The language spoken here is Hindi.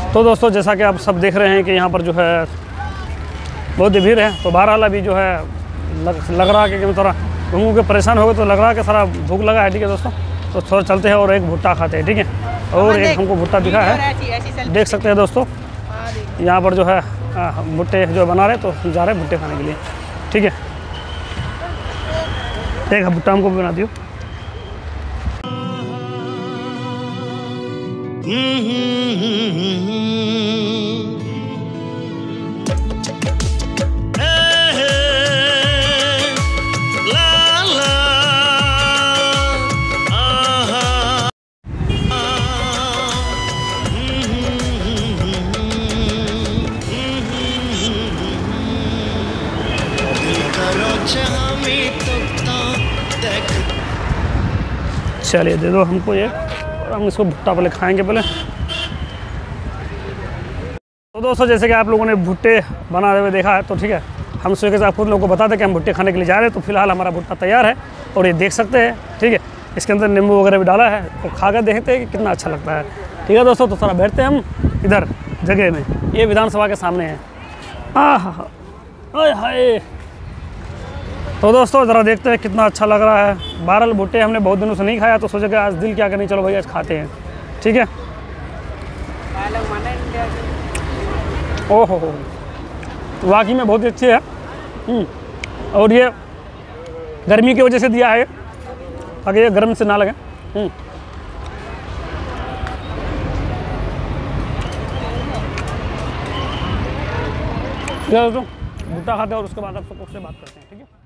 तो दोस्तों जैसा कि आप सब देख रहे हैं कि यहाँ पर जो है बहुत ही भीड़ है। तो बहरहाल अभी जो है लग रहा है कि थोड़ा घूम के परेशान हो गए, तो लग रहा है कि सारा भूख लगा है। ठीक है दोस्तों, तो थोड़ा चलते हैं और एक भुट्टा खाते हैं। ठीक है, और एक हमको भुट्टा दिखा है, देख सकते हैं दोस्तों। यहाँ पर जो है भुट्टे जो बना रहे, तो जा रहे हैं भुट्टे खाने के लिए। ठीक है, एक भुट्टा हमको भी बना दियो। चलिए दे दो हमको ये, और हम इसको भुट्टा पहले खाएंगे पहले। तो दोस्तों जैसे कि आप लोगों ने भुट्टे बनाते हुए देखा है, तो ठीक है, हम सोचे कि आप खुद लोगों को बताते कि हम भुट्टे खाने के लिए जा रहे हैं। तो फिलहाल हमारा भुट्टा तैयार है और ये देख सकते हैं। ठीक है, इसके अंदर नींबू वगैरह भी डाला है, तो खा कर देखते हैं कि कितना अच्छा लगता है। ठीक है दोस्तों, तो थोड़ा बैठते हैं हम इधर जगह में, ये विधानसभा के सामने है। हाय हाय। तो दोस्तों ज़रा देखते हैं कितना अच्छा लग रहा है। बहरहाल भुट्टे हमने बहुत दिनों से नहीं खाया, तो सोचा कि आज दिल क्या करनी, चलो भैया आज खाते हैं। ठीक है। ओहो हो, वाकई में बहुत अच्छी है। और ये गर्मी की वजह से दिया है ताकि ये गर्म से ना लगे। दोस्तों भुट्टा खाते हैं और उसके बाद आप सबसे बात करते हैं। ठीक है।